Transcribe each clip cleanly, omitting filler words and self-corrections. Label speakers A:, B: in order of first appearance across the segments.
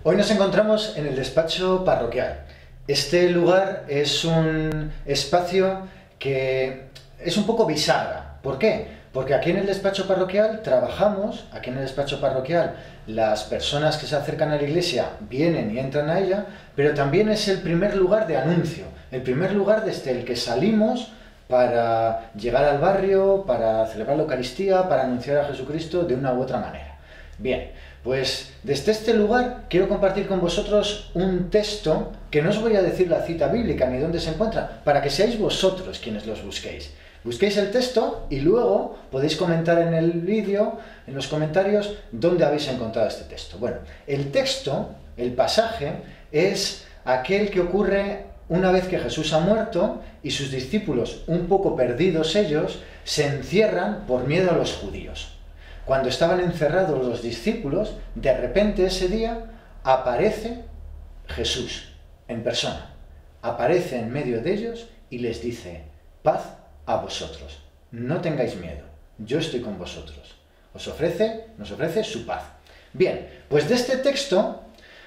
A: Hoy nos encontramos en el despacho parroquial. Este lugar es un espacio que es un poco bisagra. ¿Por qué? Porque aquí en el despacho parroquial trabajamos, aquí en el despacho parroquial las personas que se acercan a la iglesia vienen y entran a ella, pero también es el primer lugar de anuncio, el primer lugar desde el que salimos para llegar al barrio, para celebrar la Eucaristía, para anunciar a Jesucristo de una u otra manera. Bien, pues desde este lugar quiero compartir con vosotros un texto que no os voy a decir la cita bíblica ni dónde se encuentra, para que seáis vosotros quienes los busquéis. Busquéis el texto y luego podéis comentar en el vídeo, en los comentarios, dónde habéis encontrado este texto. Bueno, el texto, el pasaje, es aquel que ocurre una vez que Jesús ha muerto y sus discípulos, un poco perdidos ellos, se encierran por miedo a los judíos. Cuando estaban encerrados los discípulos, de repente ese día aparece Jesús en persona. Aparece en medio de ellos y les dice: paz a vosotros, no tengáis miedo, yo estoy con vosotros. Nos ofrece su paz. Bien, pues de este texto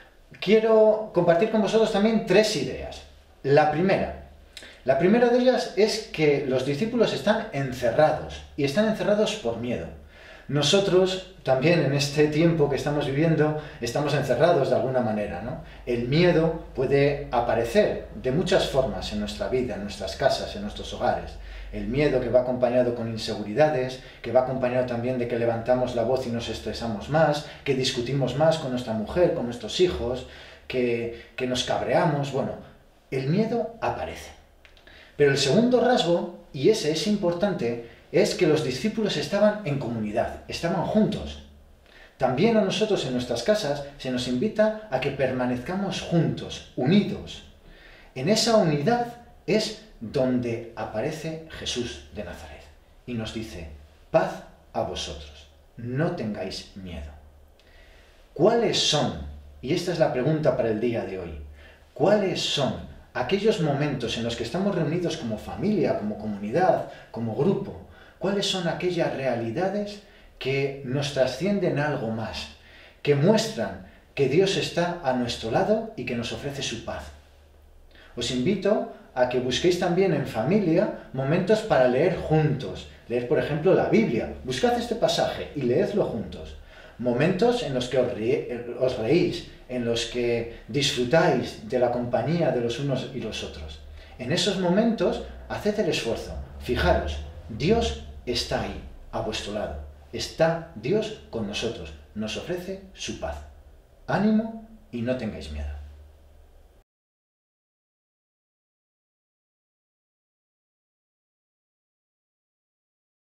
A: quiero compartir con vosotros también tres ideas. La primera de ellas es que los discípulos están encerrados, y están encerrados por miedo. Nosotros también en este tiempo que estamos viviendo estamos encerrados de alguna manera, ¿no? El miedo puede aparecer de muchas formas en nuestra vida, en nuestras casas, en nuestros hogares. El miedo que va acompañado con inseguridades, que va acompañado también de que levantamos la voz y nos estresamos más, que discutimos más con nuestra mujer, con nuestros hijos, que nos cabreamos. Bueno, el miedo aparece. Pero el segundo rasgo, y ese es importante, es que los discípulos estaban en comunidad, estaban juntos. También a nosotros en nuestras casas se nos invita a que permanezcamos juntos, unidos. En esa unidad es donde aparece Jesús de Nazaret y nos dice: paz a vosotros, no tengáis miedo. ¿Cuáles son? Y esta es la pregunta para el día de hoy. ¿Cuáles son aquellos momentos en los que estamos reunidos como familia, como comunidad, como grupo? ¿Cuáles son aquellas realidades que nos trascienden a algo más, que muestran que Dios está a nuestro lado y que nos ofrece su paz? Os invito a que busquéis también en familia momentos para leer juntos. Leer, por ejemplo, la Biblia. Buscad este pasaje y leedlo juntos. Momentos en los que os reís, en los que disfrutáis de la compañía de los unos y los otros. En esos momentos, haced el esfuerzo. Fijaros, Dios está ahí, a vuestro lado. Está Dios con nosotros. Nos ofrece su paz. Ánimo y no tengáis miedo.